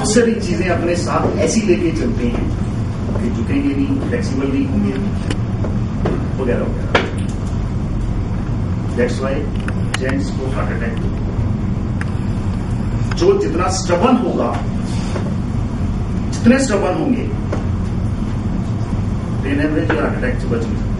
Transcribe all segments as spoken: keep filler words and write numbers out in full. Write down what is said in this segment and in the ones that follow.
बहुत सारी चीजें अपने साथ ऐसी लेके चलते हैं कि झुकेंगे नहीं, फ्लेक्सिबल नहीं होंगे, वगैरह वगैरह। दैट्स व्हाई जेंट्स को हार्ट अटैक, जो जितना स्टबर्न होगा, जितने स्टबर्न होंगे, इन एवरेज हार्ट अटैक से बच नहीं सकता।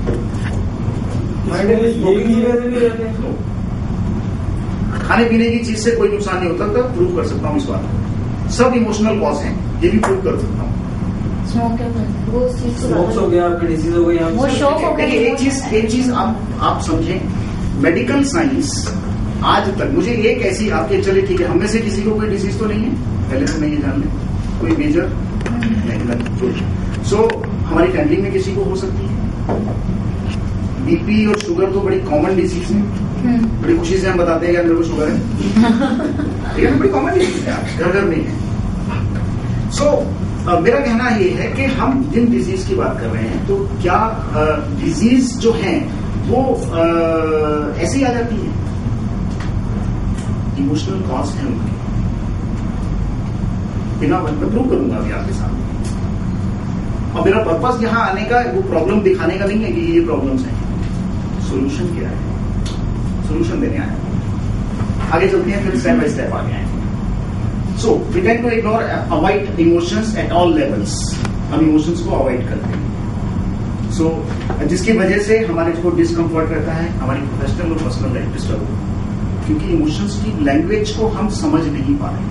खाने पीने की चीज से कोई नुकसान नहीं होता, तब प्रूव कर सकता हूं इस बात को। सब इमोशनल कॉज हैं, ये भी प्रूव कर सकता हूं। स्मोक वो स्मोक्स हो गया, आपकी डिजीज हो गई, वो शौक हो गया। एक चीज एक चीज आप आप समझें, मेडिकल साइंस आज तक, मुझे एक ऐसी आपके, चले ठीक है, हम में से किसी को कोई डिजीज तो नहीं है, पहले तो मैं ये जान लें, कोई मेजर नहीं। सो हमारी फैमिली में किसी को हो सकती है। बीपी और शुगर तो बड़ी कॉमन डिजीज है, बड़ी खुशी से हम बताते हैं कि मेरे को शुगर है, ठीक है, बड़ी कॉमन डिजीज है, घर घर में है। सो uh, मेरा कहना ये है कि हम जिन डिजीज की बात कर रहे हैं, तो क्या डिजीज uh, जो है वो uh, ऐसी आ जाती है, इमोशनल कॉज है उनके, बिना मैं प्रूव करूंगा अभी आपके सामने। और मेरा पर्पस यहाँ आने का, वो प्रॉब्लम दिखाने का नहीं है कि ये प्रॉब्लम्स हैं, सोल्यूशन क्या है, सोल्यूशन देने आए। आगे चलते हैं, फिर स्टेप बाय स्टेप आगे आए। So we tend to ignore, avoid emotions at all levels. हम इमोशंस को अवॉइड करते हैं, सो so, जिसकी वजह से हमारे को डिस्कम्फर्ट रहता है, हमारी प्रोफेशनल और पर्सनल लाइफ डिस्टर्ब होती है, क्योंकि इमोशंस की लैंग्वेज को हम समझ नहीं पा रहे।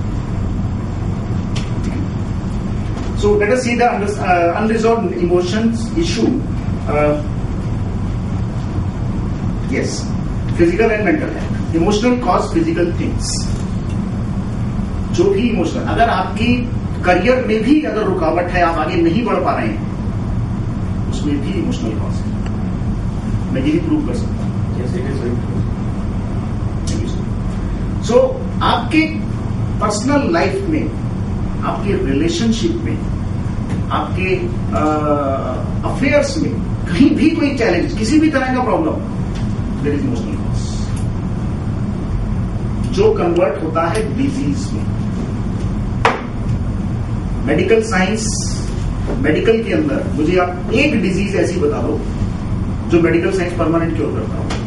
So let us see the uh, unresolved emotions issue. Uh, yes, physical and mental health. Emotional cause physical things. जो भी इमोशनल, अगर आपकी करियर में भी अगर रुकावट है, आप आगे नहीं बढ़ पा रहे हैं, उसमें भी इमोशनल कॉज है। मैं यही प्रूव कर सकता हूँ। जैसे सो so, आपके पर्सनल लाइफ में, आपके रिलेशनशिप में, आपके अफेयर्स में कहीं भी कोई चैलेंज, किसी भी तरह का problem, there is emotional cause, जो कन्वर्ट होता है डिजीज में। मेडिकल साइंस, मेडिकल के अंदर मुझे आप एक डिजीज ऐसी बता दो जो मेडिकल साइंस परमानेंट क्योर करता हो।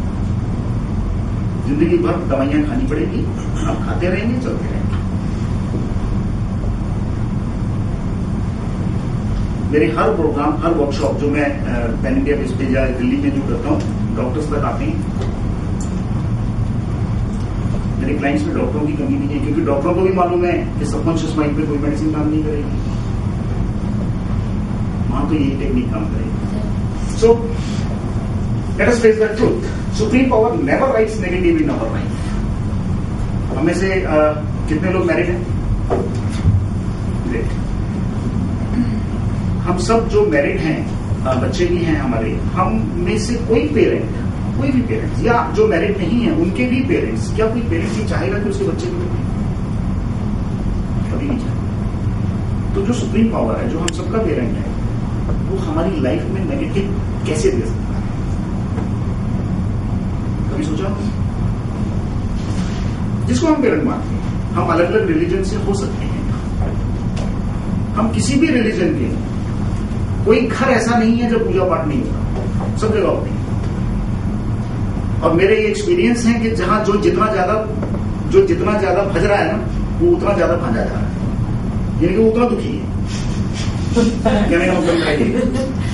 जिंदगी भर दवाइयां खानी पड़ेगी, आप खाते रहेंगे, चलते रहेंगे। मेरे हर प्रोग्राम, हर वर्कशॉप जो मैं पैन इंडिया बेस पे या दिल्ली में जो करता हूँ, डॉक्टर्स तक आते हैं। मेरे क्लाइंट्स में डॉक्टरों की कमी नहीं है, क्योंकि डॉक्टरों को भी मालूम है कि सबकॉन्शियस माइंड पे कोई मेडिसिन काम नहीं करेगी, वहां तो यही टेक्निक काम करेगी। So let us face the truth, supreme power never writes negative in our life. हमें से uh, कितने लोग मैरिड हैं? ग्रेट। हम सब जो मैरिड हैं, बच्चे भी हैं हमारे, हम में से कोई पेरेंट, कोई भी पेरेंट्स, या जो मैरिड नहीं है उनके भी पेरेंट्स, क्या कोई पेरेंट्स ही चाहेगा कि उसके बच्चे को देखें? कभी नहीं चाहे। तो जो सुप्रीम पावर है, जो हम सबका पेरेंट है, वो हमारी लाइफ में नेगेटिव कैसे दे सकता है? कभी सोचा? जिसको हम पेरेंट मानते हैं, हम अलग अलग रिलीजन से हो सकते हैं, हम किसी भी रिलीजन के, कोई घर ऐसा नहीं है जब पूजा पाठ नहीं होता, सब जगह होती है। और मेरे ये एक्सपीरियंस है कि जहां जो जितना ज्यादा जो जितना ज्यादा भज रहा है ना, वो उतना ज्यादा भाजा जा रहा है, यानी कि वो उतना दुखी है। कहने का मतलब है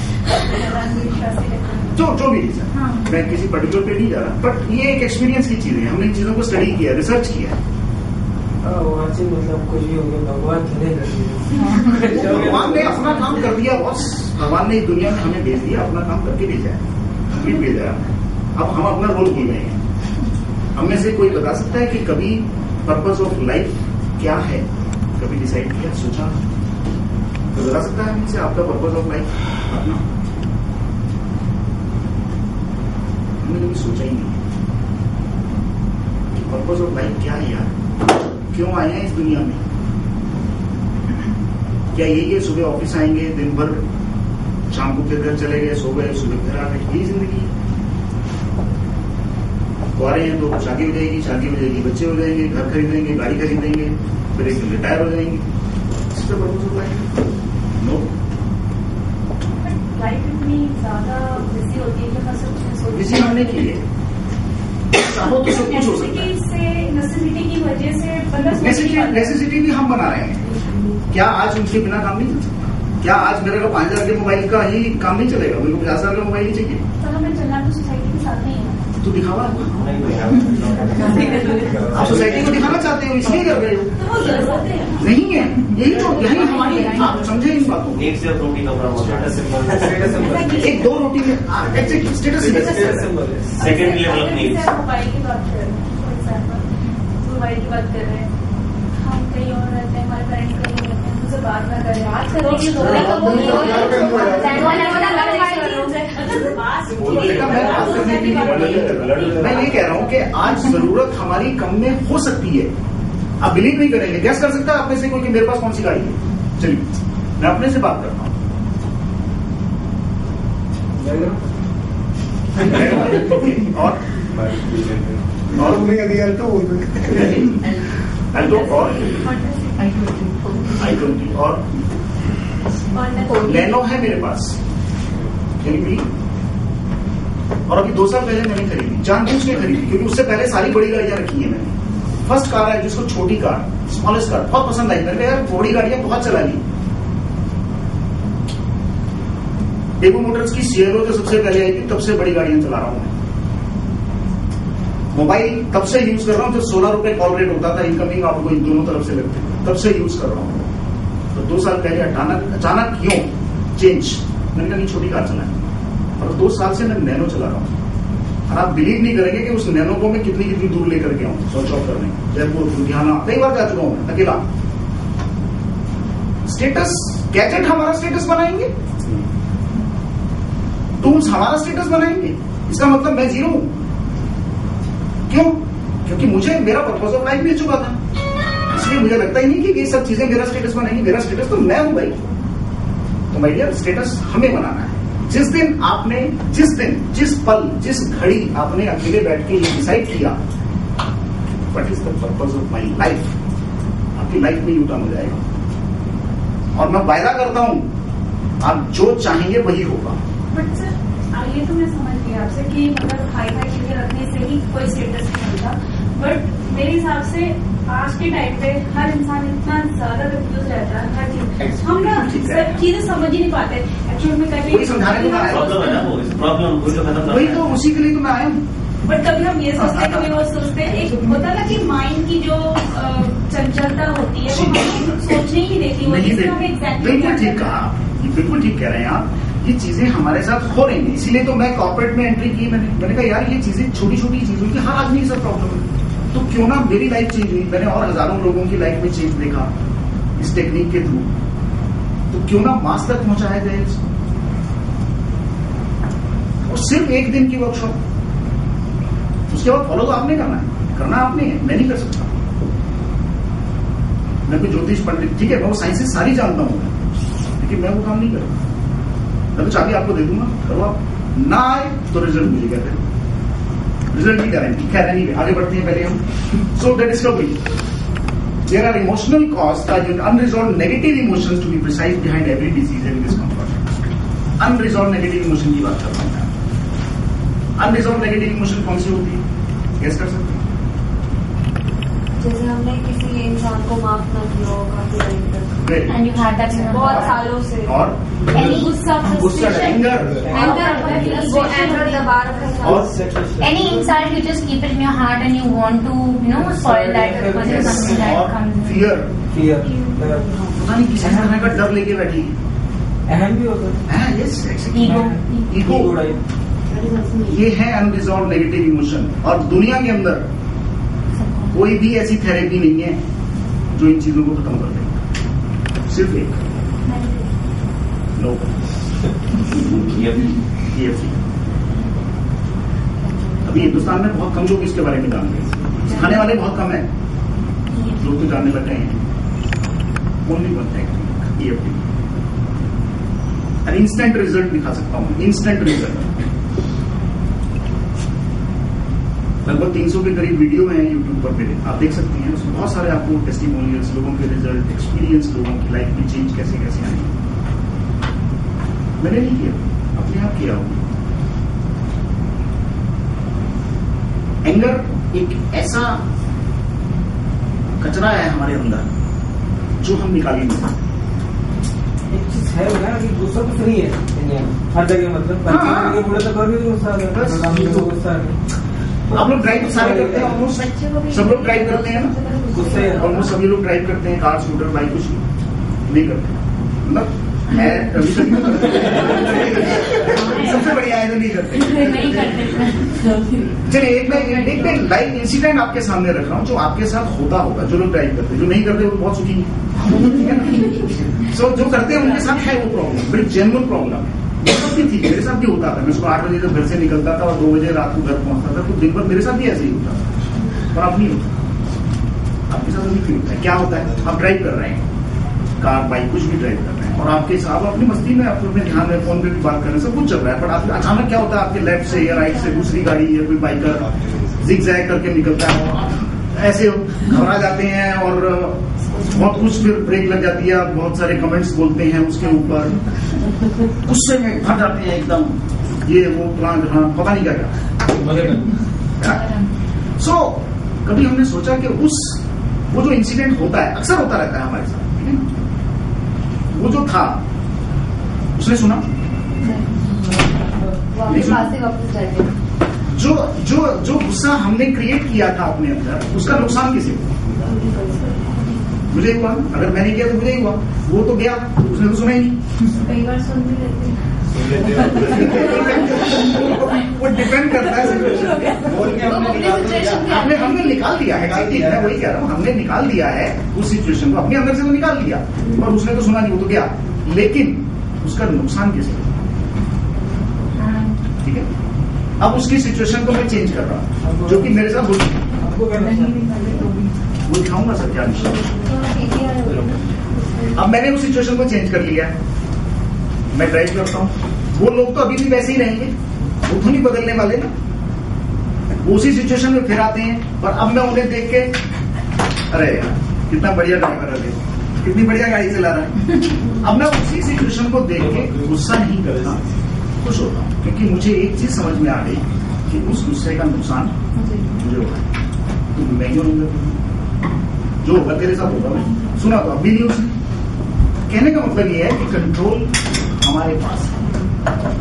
जो जो भी रीजन, मैं किसी पर्टिकुलर पे नहीं जा रहा, बट ये एक एक्सपीरियंस की चीज है। हमने इन चीजों को स्टडी किया, रिसर्च किया। मतलब कुछ भी हो गया, भगवान भगवान ने अपना काम कर दिया बॉस। भगवान ने इस दुनिया में हमें भेज दिया, अपना काम करके भेजा है, फिर भेजा है। अब हम अपना रोल भूल गए हैं। हम में से कोई बता सकता है कि कभी पर्पस ऑफ लाइफ क्या है, कभी डिसाइड किया, सोचा? तो बता सकता है हमसे आपका पर्पस ऑफ लाइफ अपना? हमने कभी सोचा ही नहीं कि पर्पस ऑफ लाइफ क्या है यार, क्यों आए हैं इस दुनिया में? क्या यही है सुबह ऑफिस आएंगे, दिन भर, शाम को फिर घर चले गए, सो गए, सुबह फिर आ गए, यही जिंदगी है? कुआरे हैं तो शादी हो जाएगी, शादी हो जाएगी, बच्चे हो जाएंगे, घर खरीदेंगे, गाड़ी खरीदेंगे, फिर एक दिन रिटायर हो जाएंगे, इस पर प्रपोज हो पाएंगे? नो। लाइफ इतनी ज्यादा बिजी होती है कि मैं सोच किसी हमने की है, चाहो तो सब कुछ हो सकता है। से नेसेसिटी की वजह से बंदा नेसेसिटी भी हम बना रहे हैं। क्या आज उनके बिना काम नहीं चल सकता? क्या आज मेरे को पांच हजार के मोबाइल का ही काम नहीं चलेगा? मेरे को पचास हजार का मोबाइल ही चाहिए। तो हमें चलना तो सोसाइटी के साथ नहीं है। तो दिखावा आप सोसाइटी को दिखाना चाहते हो, इसलिए कर रहे हो। तो वो गलत होते हैं। नहीं है, यही तो यही हमारी, आप समझे इन बातों को। एक से रोटी का बड़ा एक दो रोटी में एग्जैक्टली स्टेटस सिंबल है। सेकंड लेवल अपनी मोबाइल की बात कर रहे हैं, फॉर एग्जाम्पल मोबाइल की बात कर रहे हैं, हम कहीं और रहते हैं, हमारे पेरेंट्स कहीं और रहते हैं, मुझसे बात ना करें, बात मैं ये कह रहा हूँ कि आज जरूरत हमारी कम में हो सकती है। आप बिलीव नहीं करेंगे, गैस कर सकता है आप में से कोई कि मेरे पास कौन सी गाड़ी है? चलिए मैं अपने से बात करता हूँ। और और अल्टो और आई ट्वेंटी और नैनो है मेरे पास, खरीदी। और अभी दो साल पहले मैंने खरीदी, जानबूझ के खरीदी, क्योंकि उससे पहले सारी बड़ी गाड़ियां रखी है मैंने। फर्स्ट कार है जिसको छोटी कार, स्मॉलेस्ट कार बहुत पसंद आई। मेरे यार बड़ी गाड़ियां बहुत चला ली। डेबू मोटर्स की सियरो जो सबसे पहले आई थी, तब से बड़ी गाड़ियां चला रहा हूं मैं। मोबाइल तब से यूज कर रहा हूं जब सोलह रुपए कॉल रेट होता था, इनकमिंग आउटगोइंग दोनों तरफ से लगते थे, तब से यूज कर रहा हूं। तो दो साल पहले अचानक अचानक क्यों चेंज? मैंने कहा छोटी कार चलाएं, और दो साल से मैं नैनो चला रहा हूँ। और आप बिलीव नहीं करेंगे कि उस नैनो को मैं कितनी कितनी दूर लेकर के आऊँ, स्विच ऑफ करने, जयपुर, लुधियाना, कई बार जा चुका हूँ अकेला। स्टेटस, गैजेट हमारा स्टेटस बनाएंगे, टूल्स हमारा स्टेटस बनाएंगे, इसका मतलब मैं जीरो हूं। क्यों? क्योंकि मुझे मेरा पर्पज ऑफ लाइफ मिल चुका था, इसलिए मुझे लगता ही नहीं कि ये सब चीजें मेरा स्टेटस बनाएंगी। मेरा स्टेटस तो मैं हूं भाई। तो माय डियर, स्टेटस हमें बनाना है। जिस दिन आपने, जिस दिन, जिस पल, जिस घड़ी आपने अकेले बैठ के ये डिसाइड किया what is the purpose of my life, आपकी लाइफ में यू टर्न हो जाएगा। और मैं वायदा करता हूं आप जो चाहेंगे वही होगा। बट सर ये तो मैं समझ गई आपसे कि मतलब हाई फाई चीजें रखने से ही कोई स्टेटस नहीं मिलता, बट मेरे हिसाब से आज के टाइम पे हर इंसान इतना ज्यादा कंफ्यूज रहता है, हर चीज हम ना चीजें समझ ही नहीं पाते। एक्चुअली में कभी समझाने को प्रॉब्लम वही तो, उसी के लिए तो मैं आया हूँ। बट कभी हम ये सोचते हैं, कभी वो सोचते हैं, एक होता ना कि माइंड की जो चंचलता होती है वो हमें सोचने ही देती होती है। बिल्कुल ठीक कहा, बिल्कुल ठीक कह रहे हैं आप। ये चीजें हमारे साथ हो रही हैं, इसीलिए तो मैं कॉर्पोरेट में एंट्री की। मैंने मैंने कहा यार ये चीजें छोटी छोटी चीजों की हर आदमी सब प्रॉब्लम है, तो क्यों ना मेरी लाइफ चेंज हुई, मैंने और हजारों लोगों की लाइफ में चेंज देखा इस टेक्निक के थ्रू, तो क्यों ना मास तक पहुंचाया जाए इसको। और सिर्फ एक दिन की वर्कशॉप, उसके बाद फॉलो तो आपने करना है, करना आपने है, मैं नहीं कर सकता। मैं कोई ज्योतिष पंडित, ठीक है, मैं वो साइंसेस सारी जानता हूं, लेकिन मैं वो काम नहीं करूंगा। मैं तो चाबी आपको दे दूंगा, करो आप, ना आए तो रिजल्ट मुझे कहते हैं, रिजल्ट की गारंटी। खैर नहीं, आगे बढ़ते हैं पहले हम। So the discovery, there are emotional cause, unresolved negative emotions to be precise behind every disease and discomfort. Unresolved negative emotion की बात कर रहा हूं मैं। अनरिजॉल्व नेगेटिव इमोशन कौन सी होती है, गेस कर सकते हैं? जैसे हमने किसी इंसान को माफ न किया हो काफी टाइम तक, And you had that बहुत सालों से, और any गुस्सा, गुस्सा, एंगर, एंगर दबा रखा है, और any insult you just keep it in your heart and you want to you know spoil that because of something that और comes in. फियर, फियर पता नहीं किसी तरह का डर लेके बैठी अहम भी होता है। Yes, Ego. ईगो, ये है अनरिजॉल्व नेगेटिव इमोशन। और दुनिया के अंदर कोई भी ऐसी थेरेपी नहीं है जो इन चीजों को खत्म कर देगा, सिर्फ एक, नो ईएफटी। अभी हिंदुस्तान में बहुत कम लोग इसके बारे में जानते हैं, सिखाने वाले बहुत कम है, लोग तो जानने लग गए हैं। Only one technique, EFT. Instant result दिखा सकता हूं, इंस्टेंट रिजल्ट। लगभग तीन सौ के करीब वीडियो है यूट्यूब पर मेरे, आप देख सकते हैं। उसमें बहुत सारे आपको टेस्टिमोनियल्स, लोगों के रिजल्ट, एक्सपीरियंस, लोगों की लाइफ में चेंज कैसे कैसे आए। मैंने नहीं किया, अपने आप किया हो। एंगर एक ऐसा कचरा है हमारे अंदर जो हम निकाल ही नहीं सकते। एक चीज है ना कि गुस्सा कुछ नहीं है दुनिया में, हर जगह मतलब हाँ। बच्चे बुढ़े तो कर भी गुस्सा है, गुस्सा है। आप लोग ड्राइव सारे करते हैं, ऑलमोस्ट सब लोग ड्राइव करते हैं ना, गुस्से ऑलमोस्ट सभी लोग ड्राइव करते हैं, कार, स्कूटर, बाइक, कुछ नहीं करते मतलब है कभी कभी सबसे बढ़िया है तो नहीं करते। नहीं करते। चलिए एक मैं एक मैं लाइव इंसिडेंट आपके सामने रख रहा हूँ जो आपके साथ होता होगा। जो लोग ड्राइव करते हैं, जो नहीं करते वो बहुत सुखी है। सो जो करते हैं उनके साथ है वो प्रॉब्लम, बड़ी जेन्युइन प्रॉब्लम है। मेरे साथ भी थी, मेरे साथ भी होता था। मैं सुबह आठ बजे जब घर से निकलता था और दो बजे रात को घर पहुंचता था, तो दिन भर मेरे साथ भी ऐसे ही होता था। पर अब नहीं होता। आपके साथ अभी क्यों होता है? क्या होता है? आप ड्राइव कर रहे हैं, कार, बाइक, कुछ भी ड्राइव कर रहे हैं, और आपके साथ अपनी मस्ती में, आप अपने ध्यान में, फोन पे भी बात कर रहे हैं, सब कुछ चल रहा है। पर अचानक क्या होता है, आपके लेफ्ट से या राइट से दूसरी गाड़ी या कोई बाइकर जिग जैग करके निकलता है, और ऐसे घबरा जाते हैं और बहुत कुछ, फिर ब्रेक लग जाती है, बहुत सारे कमेंट्स बोलते हैं उसके ऊपर, गुस्से में भर जाते हैं एकदम, ये वो प्लान पता नहीं क्या क्या। सो कभी हमने सोचा कि उस वो जो इंसिडेंट होता है, अक्सर होता रहता है हमारे साथ, ठीक है ना, वो जो था उसने सुना वापस वापस जाएंगे। जो जो जो गुस्सा हमने क्रिएट किया था अपने अंदर, उसका नुकसान किसे हुआ? मुझे हुआ। अगर मैंने किया तो मुझे ही हुआ। वो तो गया, उसने तो सुना ही नहीं। कई बार सुन भी लेते हैं। वो डिपेंड करता है सिचुएशन पे। हमने हमने निकाल दिया है, ठीक है, वही कह रहा हूँ, हमने निकाल दिया है उस सिचुएशन को, अपने अंदर से तो निकाल दिया, और उसने तो सुना नहीं, वो तो गया। लेकिन उसका नुकसान किसे हुआ? ठीक है, अब उसकी सिचुएशन को मैं चेंज कर रहा हूँ, जो कि मेरे साथ हो चुकी है। आपको क्या वो दिखाऊंगा सर क्या विषय। अब मैंने उस सिचुएशन को चेंज कर लिया है, मैं ड्राइव करता हूँ। वो लोग तो अभी भी वैसे ही रहेंगे, वो तो नहीं बदलने वाले ना, वो उसी सिचुएशन में फिर आते हैं। और अब मैं उन्हें देख के, अरे यार कितना बढ़िया ड्राइवर है, कितनी बढ़िया गाड़ी चला रहा है। अब मैं उसी सिचुएशन को देख के गुस्सा नहीं करता, खुश होता हूँ, क्योंकि मुझे एक चीज समझ में आ गई कि उस गुस्से का नुकसान मुझे होगा, तो मैं क्यों नहीं करता? जो होगा तेरे साथ होगा। मैं सुना तो अभी न्यूज। कहने का मतलब ये है कि कंट्रोल हमारे पास है।